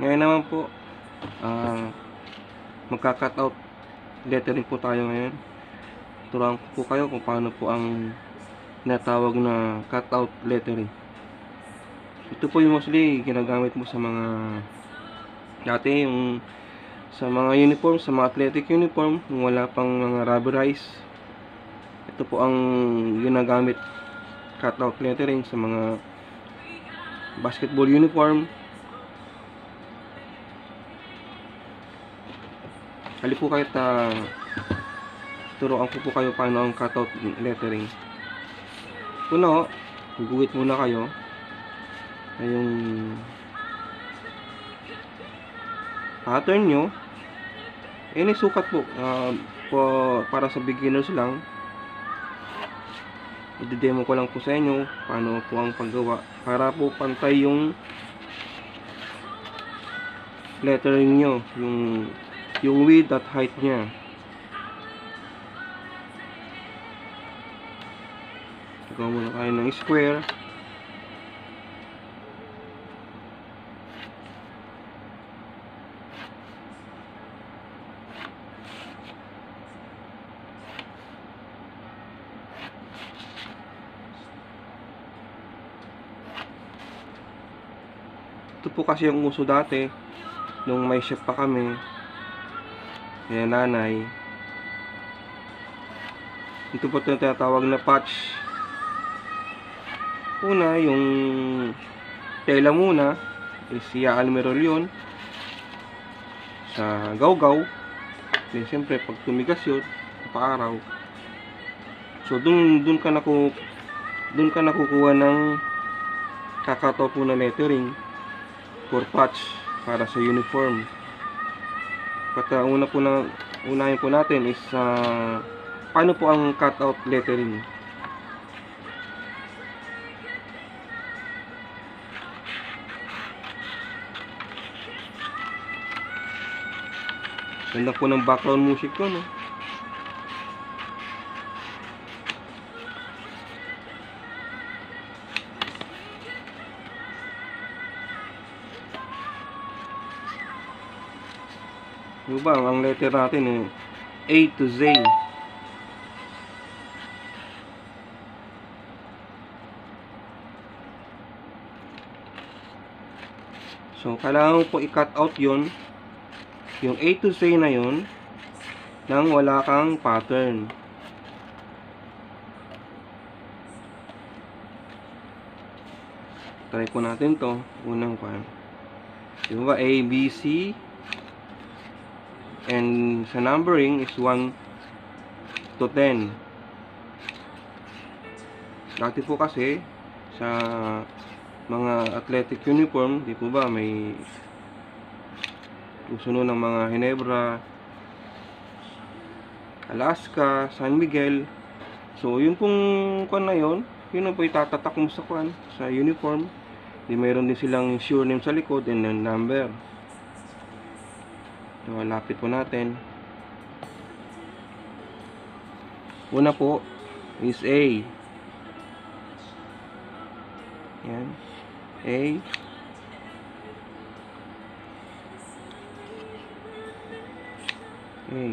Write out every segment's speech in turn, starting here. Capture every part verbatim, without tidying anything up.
Ngayon naman po, uh, magka-cut out lettering po tayo ngayon. Turuan ko po kayo kung paano po ang natawag na cut out lettering. Ito po yung mostly ginagamit mo sa mga dati yung sa mga uniform, sa mga athletic uniform, yung wala pang mga rubberized. Ito po ang ginagamit cut out lettering sa mga basketball uniform. Hali po kayo ta turuan ko po kayo paano ang cut out lettering. Una, guguhit muna kayo na yung pattern nyo. Any sukat po, uh, po para sa beginners lang. I-demo ko lang po sa inyo paano po ang paggawa para po pantay yung lettering nyo, yung yung width at height nya. Gawa muna kayo ng square. Ito po kasi yung uso dati nung may chef pa kami, kaya nanay. Ito po ito tinatawag na patch. Una, yung tela muna is i-almirol yun sa gawgaw. Then siyempre pag tumigas yun, paaraw. So dun, dun ka naku dun ka nakukuha ng kakataw po na lettering for patch para sa uniform. But uh, una po na unahin po natin is uh, paano po ang cutout lettering. Ganda po ng background music ko, no? Diba, ang letter natin eh, A to Z. So, kailangan po i-cut out yon, yung A to Z na yon, nang wala kang pattern. Try po natin to. Unang pan. Diba, A, B, C. And sa numbering is one to ten. Dati po kasi sa mga athletic uniform, di po ba, may susunod ng mga Ginebra, Alaska, San Miguel. So yun pong kwan na yun, yun ang po itatatak mo sa kwan, sa uniform. Di mayroon din silang sure name sa likod and then number. So, lapit po natin. Una po is A. Yan. A. A.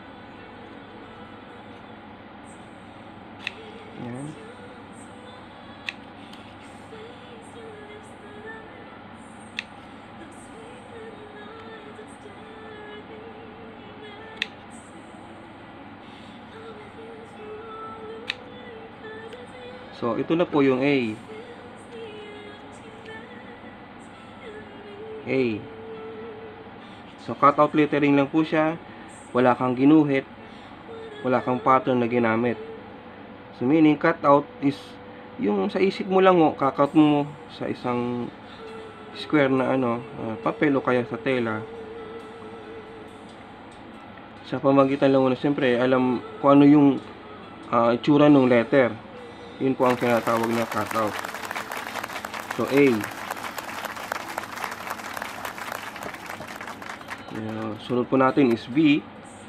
Yan. So, ito na po yung A. A. So, cutout lettering lang po siya. Wala kang ginuhit. Wala kang pattern na ginamit. So, meaning cutout is yung sa isip mo lang, oh, kakat mo sa isang square na ano, uh, papel o kaya sa tela. Sa pamagitan lang muna, siyempre, alam kung ano yung uh, itsura ng letter. Yun po ang tinatawag na cutout. So, A. Uh, sunod po natin is B.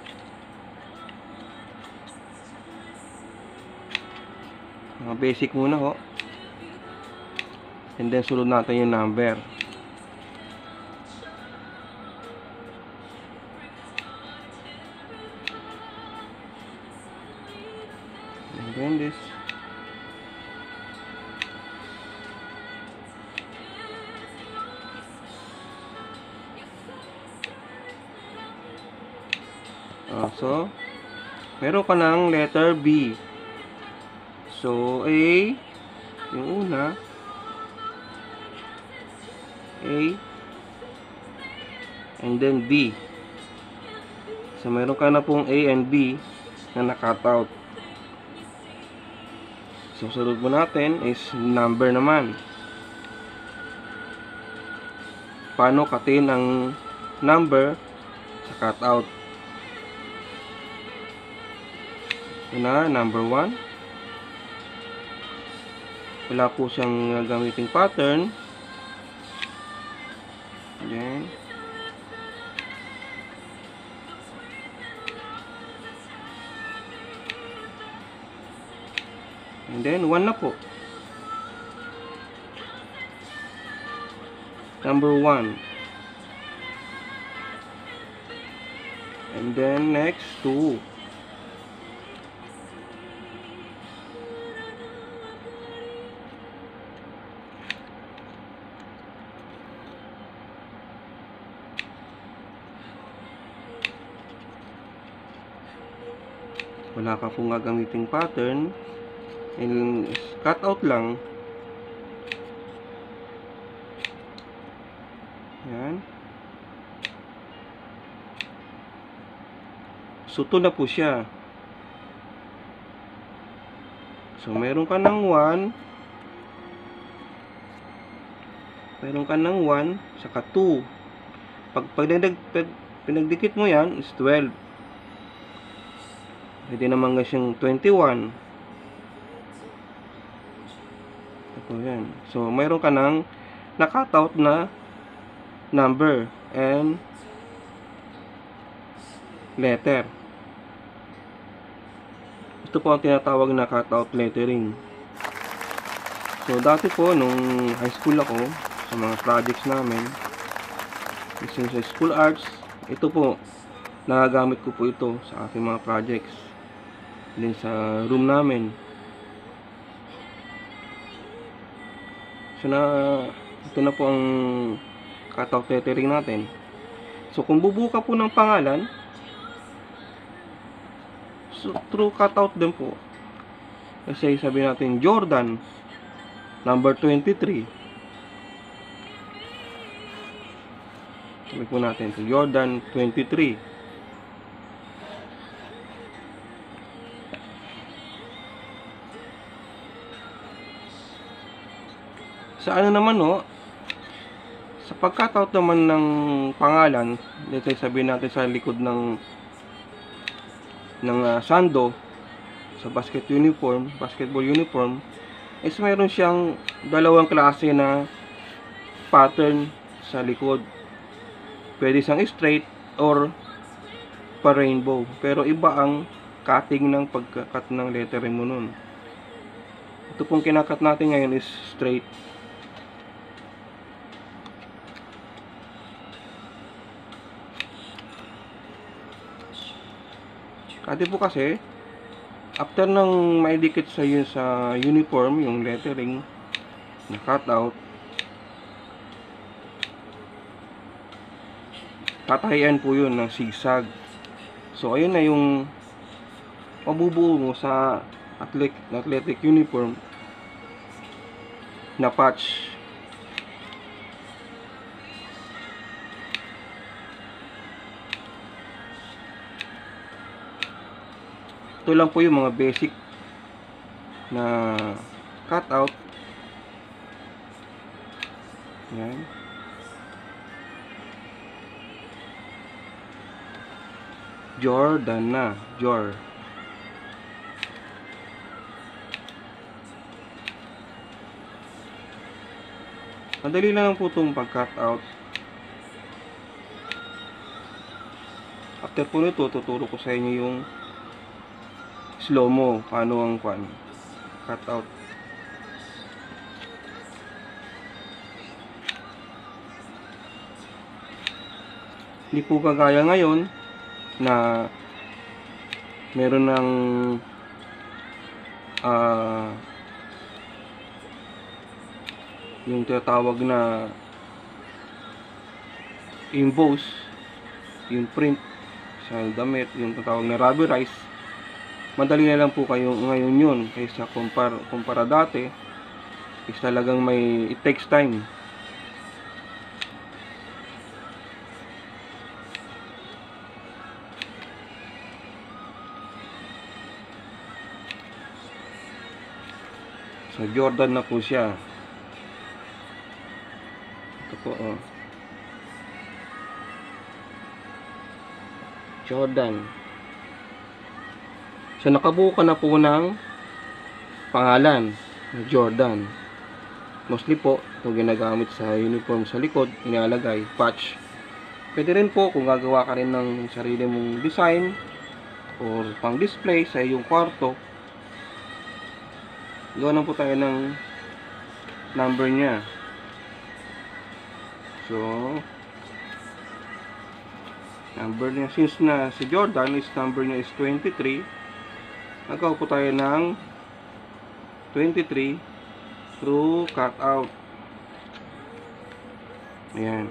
Mga basic muna ho. And then, sunod natin yung number. Ayan this. Uh, so, meron ka ng letter B. So, A, yung una, A, and then B. So, meron ka na pong A and B na na-cut out. So, sunod mo natin is number naman. Paano katin ang number sa cut out? Na number one, wala po siyang gamiting pattern. Then and then one na po, number one, and then next two. Wala ka pong gagamiting pattern, and cut out lang. Yan. So, ito na po siya. So, meron ka ng one, meron ka ng one, saka two. Pag pinagdag, pinagdikit mo yan, is twelve. Pwede naman nga siyang twenty-one. Ito yan. So, mayroon ka ng na-cut out na number and letter. Ito po ang tinatawag na cut out lettering. So, dati po, nung high school ako, sa mga projects namin, sa school arts, ito po, nagagamit ko po ito sa aking mga projects. Din sa room namin. So na ito na po ang cut-out lettering natin. So kung bubuka po ng pangalan, so through cut-out din po. Kasi sabihin natin Jordan number twenty-three. Sabihin po natin so Jordan twenty-three. Sa ano naman no, sa pag-cutout naman ng pangalan, let's say sabihin natin sa likod ng ng uh, sando sa basket uniform, basketball uniform, is mayroon siyang dalawang klase na pattern sa likod. Pwede siyang straight or pa rainbow, pero iba ang cutting ng pagka-cut ng lettering mo nun. Ito pong kinakat natin ngayon is straight. Kasi po kasi, after nang maidikit sa yun sa uniform, yung lettering na cut out, tatahian po yun ng zigzag. So, ayun na yung mabubuo mo sa athletic, athletic uniform na patch. Ito lang po yung mga basic na cutout. Yan. Jordan na. Jor. Madali lang po itong pag-cut out. After po nito, tuturo ko sa inyo yung slow mo, paano ang kwan, cut out. Hindi po kagaya ngayon na meron ng ah yung tinatawag na emboss, yung print sa damit, yung tinatawag na rubberize. Madali na lang po kayo ngayon yun kaysa kumpara, kumpara dati is talagang may it takes time. So Jordan na po siya. Ito po, oh. Jordan. So nakabuo ka na po ng pangalan na Jordan. Mostly po ito ginagamit sa uniform sa likod, inilalagay patch. Pwede rin po kung gagawa ka rin ng sarili mong design or pang display sa iyong kwarto, gawa na po tayo ng number niya. So number niya, since na si Jordan is number niya is twenty-three, nagawa po tayo ng twenty-three through cut out. Ayan.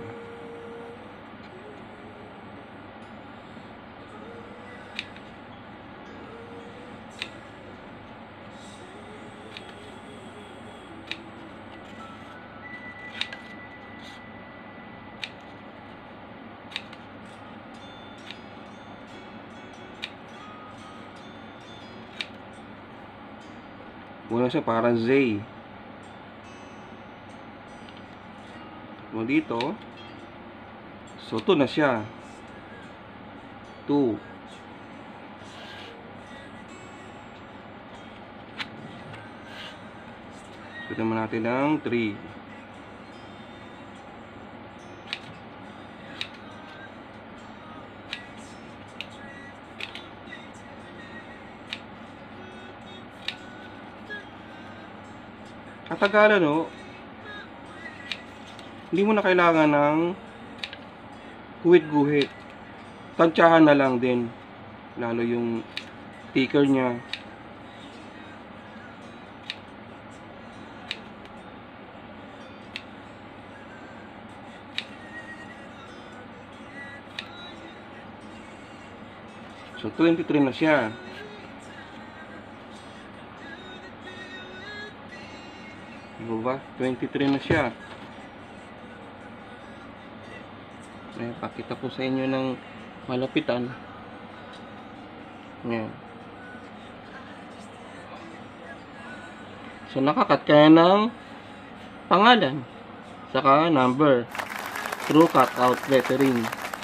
Una siya parang Z. Mo dito. So two na siya. two. So naman natin ng three. Katagalan, no, hindi mo na kailangan ng guhit-guhit. Tansyahan na lang din. Lalo yung sticker niya. So twenty-three na siya. Diba ba? twenty-three na siya. Ayan, pakita ko sa inyo ng malapitan. Ayan. So nakakat kaya ng pangalan saka number through cut out lettering.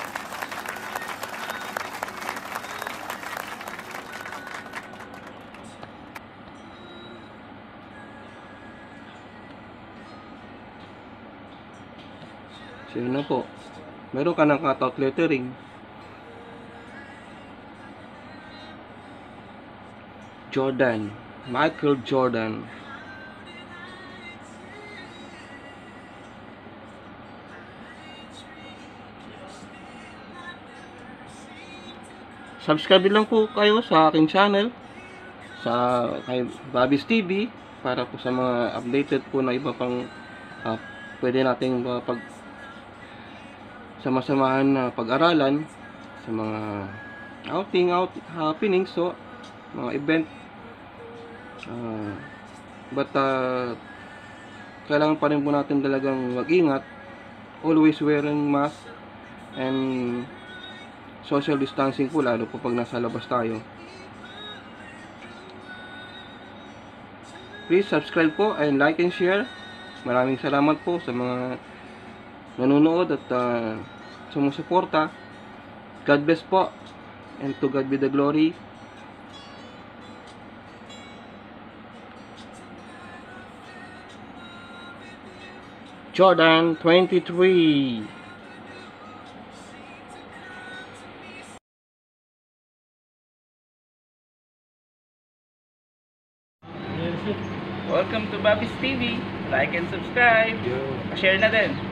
So yun na po. Meron ka ng cutout lettering. Jordan. Michael Jordan. Subscribe lang po kayo sa aking channel. Sa kay Bobby's T V. Para po sa mga updated po na iba pang uh, pwede nating uh, pag sama-samahan na pag-aralan sa mga outing, out happenings, so mga event, uh, but uh, kailangan pa rin po natin talagang mag-ingat, always wearing mask and social distancing po, lalo po pag nasa labas tayo. Please subscribe po and like and share. Maraming salamat po sa mga nanonood at uh, sumusuporta. God bless po, and to God be the glory. Jordan twenty-three. Welcome to Bobby's T V. Like and subscribe. Share na din.